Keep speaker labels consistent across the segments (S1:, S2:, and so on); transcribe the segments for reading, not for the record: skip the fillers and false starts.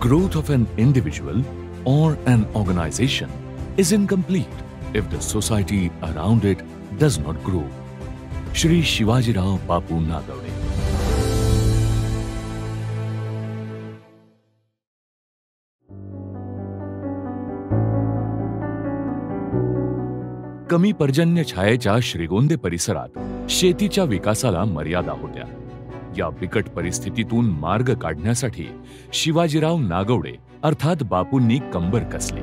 S1: growth of an individual or an organization is incomplete if the society around it does not grow. Shri Shivajirao Bapu Nagavde. कमी पर्जन्य छायेच्या श्रीगोंदे परिसरात शेतीच्या विकासाला मर्यादा होत्या. या बिकट परिस्थितीतून मार्ग काढण्यासाठी शिवाजीराव नागवडे अर्थात बापूंनी कंबर कसली.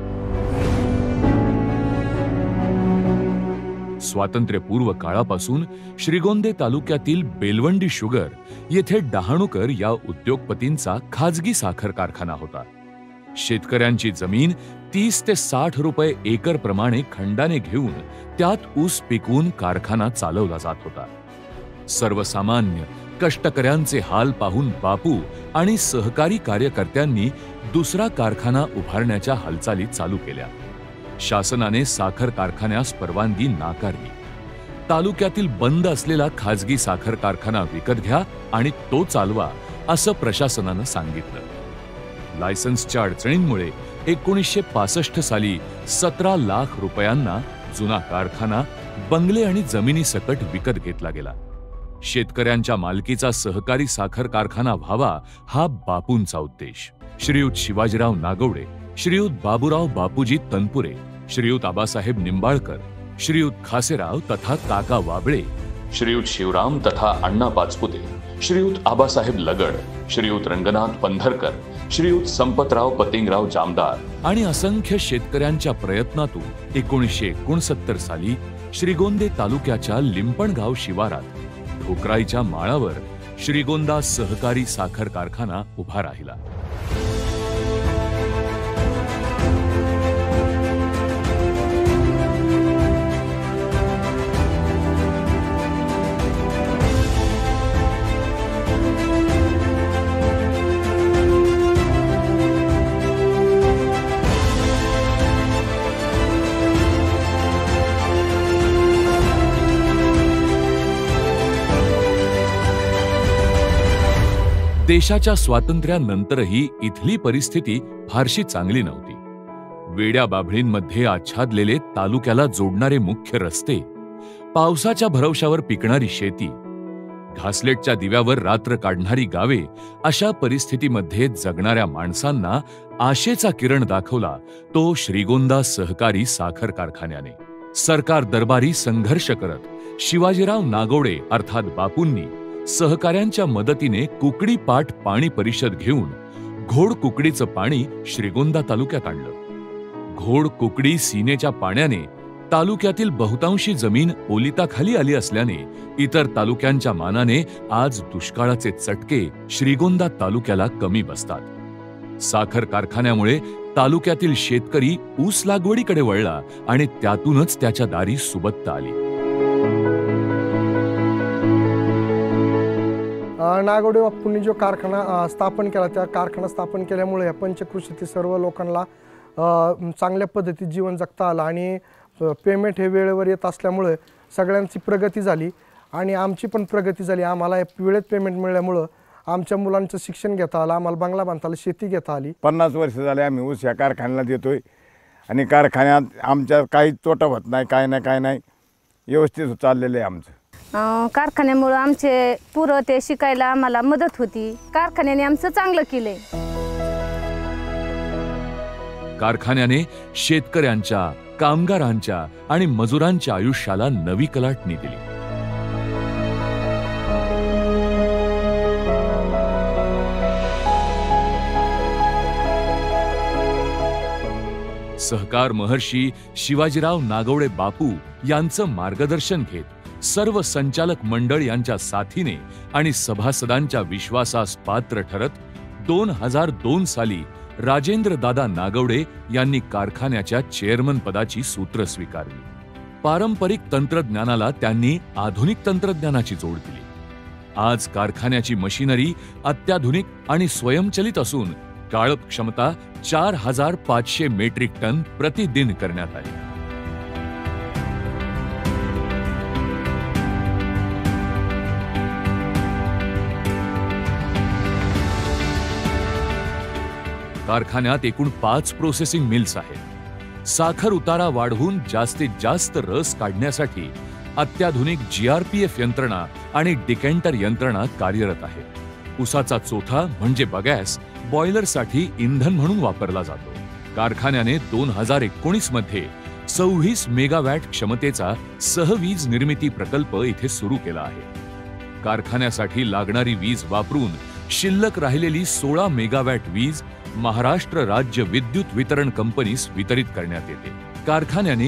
S1: स्वातंत्र्यपूर्व काळापासून श्रीगोंदे तालुक्यातील बेलवंडी शुगर येथे डहाणूकर या उद्योगपतींचा खाजगी साखर कारखाना होता. शेतकऱ्यांची जमीन 30 ते 60 रुपये एकर प्रमाणे खंडाने घेऊन त्यात ऊस पिकवून कारखाना चालवला जात होता. सर्वसामान्य कष्टकऱ्यांचे हाल पाहून बापू आणि सहकारी कार्यकर्त्यांनी दुसरा कारखाना उभारण्याच्या हालचाली चालू केल्या. शासनाने साखर कारखान्यास परवानगी नाकारली. तालुक्यातील बंद असलेला खाजगी साखर कारखाना विकत घ्या आणि तो चालवा असं प्रशासनानं सांगितलं. लायसन्सच्या अडचणींमुळे 1965 साली 17 लाख रुपयांना जुना कारखाना बंगले आणि जमिनी सकट विकत घेतला गेला. शेतकऱ्यांच्या मालकीचा सहकारी साखर कारखाना व्हावा हा बापूंचा उद्देश. श्रीयुत शिवाजीराव नागवडे, श्रीयुत बाबूराव बापूजी तनपुरे, श्रीयुत आबासाहेब निंबाळकर, श्रीयुत खासेराव तथा काका वाबळे, श्रीयुत शिवराम तथा अण्णा पाचपुते, श्रीयुत आबासाहेब लगड, श्रीयुत रंगनाथ पंधरकर, श्रीयुत संपतराव पतिंगराव जामदार आणि असंख्य शेतकऱ्यांच्या प्रयत्नातून 1969 साली श्रीगोंदे तालुक्याच्या लिंपणगाव शिवारात ढोकराईच्या माळावर श्रीगोंदा सहकारी साखर कारखाना उभा राहिला. देशाच्या स्वातंत्र्यानंतरही इथली परिस्थिती फारशी चांगली नव्हती. वेड्या बाभळींमध्ये आच्छादलेले तालुक्याला जोडणारे मुख्य रस्ते, पावसाच्या भरवशावर पिकणारी शेती, घासलेटच्या दिव्यावर रात्र काढणारी गावे, अशा परिस्थितीमध्ये जगणाऱ्या माणसांना आशेचा किरण दाखवला तो श्रीगोंदा सहकारी साखर कारखान्याने. सरकार दरबारी संघर्ष करत शिवाजीराव नागवडे अर्थात बापूंनी सहकाऱ्यांच्या मदतीने कुकडी पाट पाणी परिषद घेऊन घोड कुकडीचं पाणी श्रीगोंदा तालुक्यात आणलं. घोड कुकडी सीनेच्या पाण्याने तालुक्यातील बहुतांशी जमीन ओलिताखाली आली असल्याने इतर तालुक्यांच्या मानाने आज दुष्काळाचे चटके श्रीगोंदा तालुक्याला कमी बसतात. साखर कारखान्यामुळे तालुक्यातील शेतकरी ऊस लागवडीकडे वळला आणि त्यातूनच त्याच्या दारी सुबत्ता आली.
S2: नागवडे बापूंनी जो कारखाना स्थापन केला, त्या कारखाना स्थापन केल्यामुळे या पंचकृषीतील सर्व लोकांना चांगल्या पद्धतीत जीवन जगता आलं आणि पेमेंट हे वेळेवर येत असल्यामुळे सगळ्यांची प्रगती झाली आणि आमची पण प्रगती झाली. आम्हाला वेळेत पेमेंट मिळाल्यामुळं आमच्या मुलांचं शिक्षण घेता आलं, आम्हाला बंगला बांधता आला, शेती घेता आली.
S3: 50 वर्ष झाले आम्ही ऊस या कारखान्याला देतोय आणि कारखान्यात आमच्या काही तोटा होत नाही, काय नाही, व्यवस्थित चाललेलं आहे आमचं.
S4: कारखान्यामुळे आमचे पुरं ते शिकायला आम्हाला मदत होती. कारखान्याने आमचं चांगलं केलंय.
S1: कारखान्याने शेतकऱ्यांच्या, कामगारांच्या आणि मजुरांच्या आयुष्याला नवी कलाटणी दिली. सहकार महर्षी शिवाजीराव नागवडे बापू यांचं मार्गदर्शन घेत सर्व संचालक मंडळ यांच्या साथीने आणि सभासदांच्या विश्वासास पात्र ठरत 2002 साली राजेंद्र दादा नागवडे यांनी कारखान्याच्या चेअरमन पदाची सूत्र स्वीकारली. पारंपरिक तंत्रज्ञानाला त्यांनी आधुनिक तंत्रज्ञानाची जोड दिली. आज कारखान्याची मशिनरी अत्याधुनिक आणि स्वयंचलित असून गाळप क्षमता 4500 मेट्रिक टन प्रतिदिन करण्यात आली. कारखान्यात एकूण 5 प्रोसेसिंग मिल्स आहेत. साखर उतारा वाढवून जास्तीत जास्त रस काढण्यासाठी अत्याधुनिक GRPF यंत्रणा आणि डिकॅन्टर यंत्रणा कार्यरत आहे. ऊसाचा चोथा म्हणजे बगॅस बॉयलरसाठी इंधन म्हणून वापरला जातो. कारखान्याने 2019 मध्ये 26 मेगावॅट क्षमतेचा सहवीज निर्मिती प्रकल्प इथे सुरू केला आहे. कारखान्यासाठी लागणारी वीज वापरून शिल्लक राहिलेली 16 मेगावॅट वीज महाराष्ट्र राज्य विद्युत वितरण कंपनीस वितरित करण्यात येते. कारखान्याने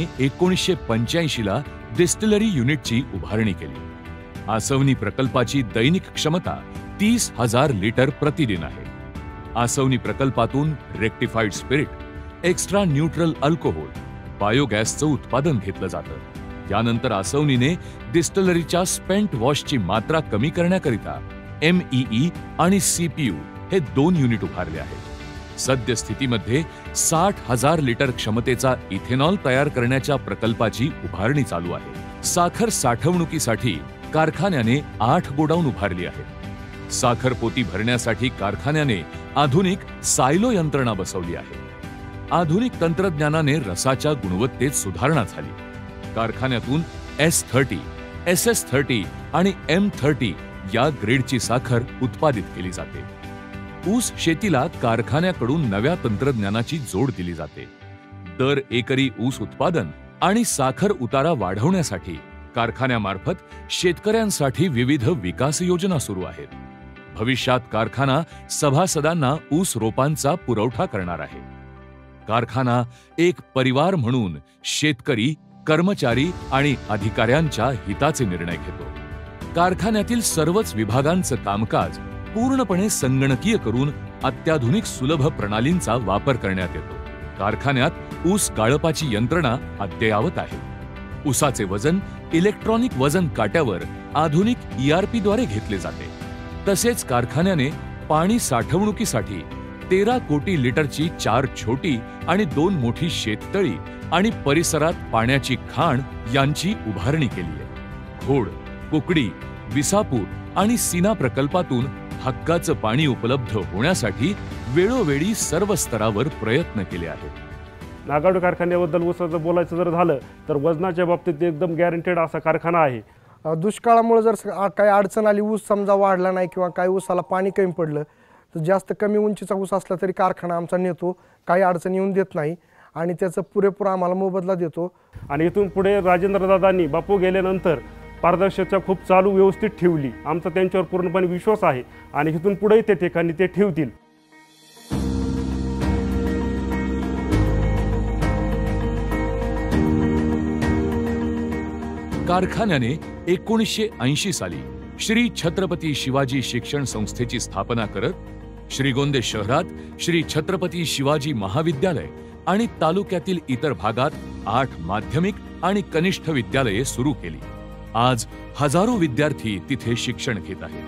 S1: 1985 ला डिस्टिलरी युनिटची उभारणी केली. आसवनी प्रकल्पाची दैनिक क्षमता 30,000 लिटर प्रतिदिन आहे. आसवनी प्रकल्पातून rectified spirit, extra neutral alcohol, बायोगॅसचं उत्पादन घेतलं जातं. यानंतर आसवनीने डिस्टिलरीच्या स्पेंट वॉशची मात्रा कमी करण्याकरिता MEE आणि CPU हे 2 युनिट उभारले आहेत. सद्यस्थितीमध्ये 60,000 लिटर क्षमतेचा इथेनॉल तयार करण्याच्या प्रकल्पाची उभारणी चालू आहे. साखर साठवणुकीसाठी कारखान्याने 8 गोडाऊन उभारली आहेत. साखर पोती भरण्यासाठी कारखान्याने आधुनिक सायलो यंत्रणा बसवली आहे. आधुनिक तंत्रज्ञानाने रसाच्या गुणवत्तेत सुधारणा झाली. कारखान्यातून S30, SS30 आणि M30 या ग्रेडची साखर उत्पादित केली जाते. ऊस शेतीला कारखान्याकडून नव्या तंत्रज्ञानाची जोड दिली जाते. दर एकरी ऊस उत्पादन आणि साखर उतारा वाढवण्यासाठी कारखान्यामार्फत शेतकऱ्यांसाठी विविध विकास योजना सुरू आहेत. भविष्यात कारखाना सभासदांना ऊस रोपांचा पुरवठा करणार आहे. कारखाना एक परिवार म्हणून शेतकरी, कर्मचारी आणि अधिकाऱ्यांच्या हिताचे निर्णय घेतो. कारखान्यातील सर्वच विभागांचं कामकाज पूर्णपणे संगणकीय करून अत्याधुनिक सुलभ प्रणालींचा वापर करण्यात येतो. कारखान्यात ऊस गाळपाची यंत्रणा अद्ययावत आहे. ऊसाचे वजन इलेक्ट्रॉनिक वजन काट्यावर आधुनिक ERP द्वारे घेतले जाते. तसेच कारखान्याने पाणी साठवणुकीसाठी 13 कोटी लिटरची 4 छोटी आणि 2 मोठी शेततळी आणि परिसरात पाण्याची खाण यांची उभारणी केली आहे. घोड, कुकडी, विसापूर आणि सीना प्रकल्पातून हक्काचं पाणी उपलब्ध होण्यासाठी वेळोवेळी सर्व स्तरावर प्रयत्न केले आहेत.
S5: नागाडू कारखान्याबद्दल ऊसाचं बोलायचं जर झालं तर वजनाच्या बाबतीत एकदम गॅरंटेड असा कारखाना आहे.
S2: दुष्काळामुळे जर काही अडचण आली, ऊस समजा वाढला नाही किंवा काही ऊसाला पाणी कमी पडलं तर जास्त कमी उंचीचा ऊस असला तरी कारखाना आमचा नेतो, काही अडचण येऊन देत नाही आणि त्याचं पुरेपूर आम्हाला मोबदला देतो.
S5: आणि इथून पुढे राजेंद्रदादांनी बापू गेल्यानंतर पारदर्शकता खूप चालू व्यवस्थित ठेवली. आमचा त्यांच्यावर पूर्णपणे विश्वास आहे आणि इथून पुढेही त्या ठिकाणी ते ठेवतील.
S1: कारखान्याने 1980 साली श्री छत्रपती शिवाजी शिक्षण संस्थेची स्थापना करत श्रीगोंदे शहरात श्री छत्रपती शिवाजी महाविद्यालय आणि तालुक्यातील इतर भागात 8 माध्यमिक आणि कनिष्ठ विद्यालये सुरू केली. आज हजारो विद्यार्थी तिथे शिक्षण घेत आहेत.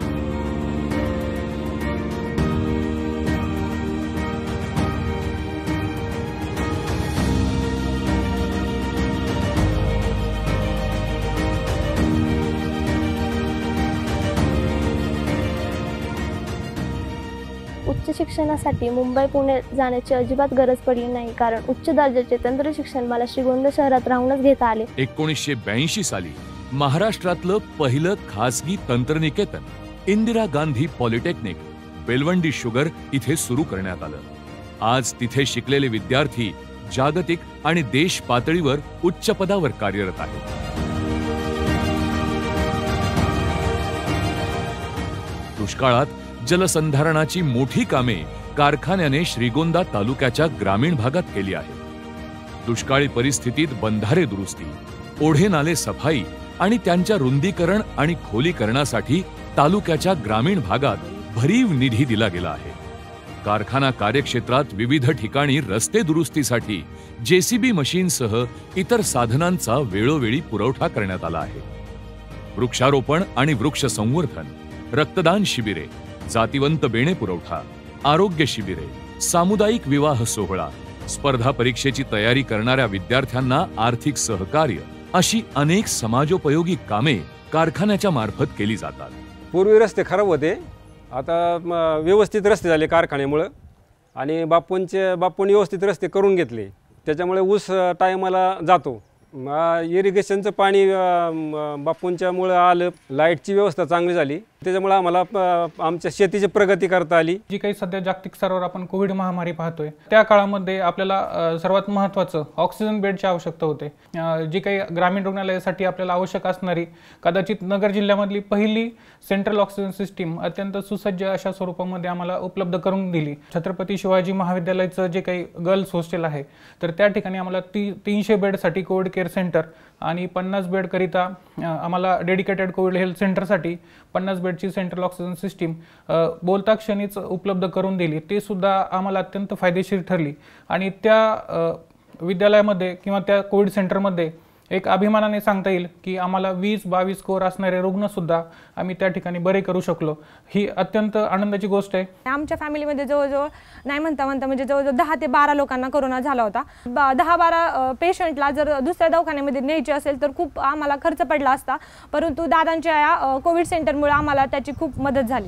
S6: उच्च शिक्षणासाठी मुंबई पुणे जाण्याची अजिबात गरज पडली नाही, कारण उच्च दर्जाचे तंत्र शिक्षण मला श्रीगोंदा शहरात राहूनच घेता आले.
S1: 1982 साली महाराष्ट्रातलं पहिलं खासगी तंत्रनिकेतन इंदिरा गांधी पॉलिटेक्निक बेलवंडी शुगर इथे सुरू करण्यात आलं. आज तिथे शिकलेले विद्यार्थी जागतिक आणि देश पातळीवर उच्च पदावर कार्यरत आहेत. दुष्काळात जलसंधारणाची मोठी कामे कारखान्याने श्रीगोंदा तालुक्याच्या ग्रामीण भागात केली आहेत. दुष्काळी परिस्थितीत बंधारे दुरुस्ती, ओढे नाले सफाई आणि त्यांच्या रुंदीकरण आणि खोलीकरणासाठी तालुक्याच्या ग्रामीण भागात भरीव निधी दिला गेला आहे. कारखाना कार्यक्षेत्रात विविध ठिकाणी रस्ते दुरुस्तीसाठी JCB मशीनसह इतर साधनांचा वेळोवेळी पुरवठा करण्यात आला आहे. वृक्षारोपण आणि वृक्ष संवर्धन, रक्तदान शिबिरे, जातिवंत बेणे पुरवठा, आरोग्य शिबिरे, सामुदायिक विवाह सोहळा, स्पर्धा परीक्षेची तयारी करणाऱ्या विद्यार्थ्यांना आर्थिक सहकार्य अशी अनेक समाजोपयोगी कामे कारखान्याच्या मार्फत केली जातात.
S7: पूर्वी रस्ते खराब होते, आता व्यवस्थित रस्ते झाले कारखान्यामुळं आणि बापूंनी व्यवस्थित रस्ते करून घेतले, त्याच्यामुळे ऊस टायमाला जातो. इरिगेशनचं पाणी बापूंच्यामुळं आलं, लाईटची व्यवस्था चांगली झाली, त्याच्यामुळे आम्हाला आमच्या शेतीची प्रगती करता आली.
S8: जी काही सध्या जागतिक स्तरावर आपण कोविड महामारी पाहतोय, त्या काळामध्ये आपल्याला सर्वात महत्त्वाचं ऑक्सिजन बेडची आवश्यकता होते. जी काही ग्रामीण रुग्णालयासाठी आपल्याला आवश्यक असणारी कदाचित नगर जिल्ह्यामधली पहिली सेंट्रल ऑक्सिजन सिस्टीम अत्यंत सुसज्ज अशा स्वरूपामध्ये आम्हाला उपलब्ध करून दिली. छत्रपती शिवाजी महाविद्यालयाचं जे काही गर्ल्स हॉस्टेल आहे, तर त्या ठिकाणी आम्हाला 300 बेडसाठी कोविड केअर सेंटर आणि 50 बेडकरिता आम्हाला डेडिकेटेड कोविड हेल्थ सेंटरसाठी 50 बेडची सेंट्रल ऑक्सिजन सिस्टीम बोलता क्षणीच उपलब्ध करून दिली. ते सुद्धा आम्हाला अत्यंत फायदेशीर ठरली आणि त्या विद्यालयामध्ये किंवा त्या कोविड सेंटरमध्ये एक अभिमानाने सांगता येईल की आम्हाला 20-22 स्कोअर असणारे रुग्णसुद्धा आम्ही त्या ठिकाणी बरे करू शकलो. ही अत्यंत आनंदाची गोष्ट आहे.
S9: आमच्या फॅमिलीमध्ये जवळजवळ नाही म्हणता म्हणजे जवळजवळ 10 ते 12 लोकांना कोरोना झाला होता. 10-12 पेशंटला जर दुसऱ्या दवाखान्यामध्ये न्यायचे असेल तर खूप आम्हाला खर्च पडला असता, परंतु दादांच्या या कोविड सेंटरमुळे आम्हाला त्याची खूप मदत झाली.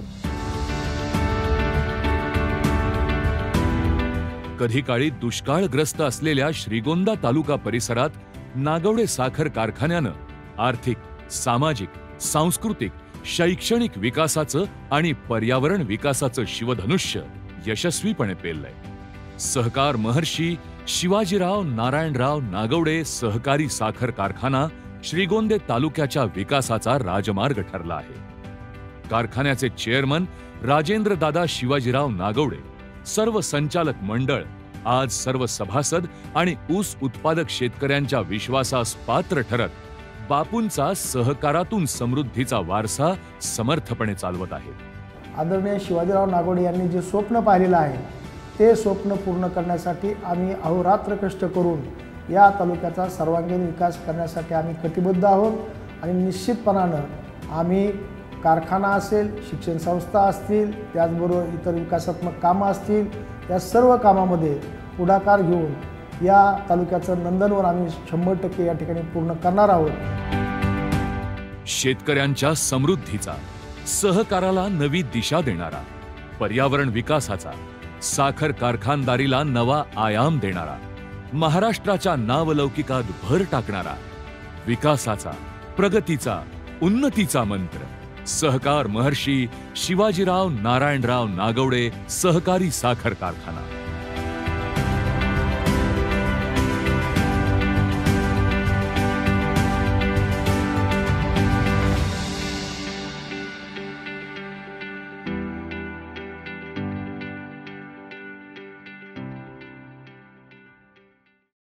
S1: कधी काळी दुष्काळग्रस्त असलेल्या श्रीगोंदा तालुका परिसरात नागवडे साखर कारखान्यानं आर्थिक, सामाजिक, सांस्कृतिक, शैक्षणिक विकासाचं आणि पर्यावरण विकासाचं शिवधनुष्य यशस्वीपणे पेललंय. सहकार महर्षी शिवाजीराव नारायणराव नागवडे सहकारी साखर कारखाना श्रीगोंदे तालुक्याच्या विकासाचा राजमार्ग ठरला आहे. कारखान्याचे चेअरमन राजेंद्रदादा शिवाजीराव नागवडे, सर्व संचालक मंडळ आज सर्व सभासद आणि ऊस उत्पादक शेतकऱ्यांच्या विश्वासास पात्र ठरत बापूंचा सहकारातून समृद्धीचा वारसा समर्थपणे चालवत आहेत.
S2: आदरणीय शिवाजीराव नागवडे यांनी जे स्वप्न पाहिलेलं आहे ते स्वप्न पूर्ण करण्यासाठी आम्ही अहोरात्र कष्ट करून या तालुक्याचा सर्वांगीण विकास करण्यासाठी आम्ही कटिबद्ध आहोत आणि निश्चितपणानं आम्ही कारखाना असेल, शिक्षण संस्था असतील, त्याचबरोबर इतर विकासात्मक कामं असतील, या सर्व कामामध्ये पुढाकार घेऊन या तालुक्याचं नंदनवन आम्ही 100% या ठिकाणी पूर्ण करणार आहोत.
S1: शेतकऱ्यांच्या समृद्धीचा, सहकाराला नवी दिशा देणारा, पर्यावरण विकासाचा, साखर कारखानदारीला नवा आयाम देणारा, महाराष्ट्राच्या नावलौकिकात भर टाकणारा, विकासाचा, प्रगतीचा, उन्नतीचा मंत्र सहकार महर्षी शिवाजीराव नारायणराव नागवडे सहकारी साखर कारखाना.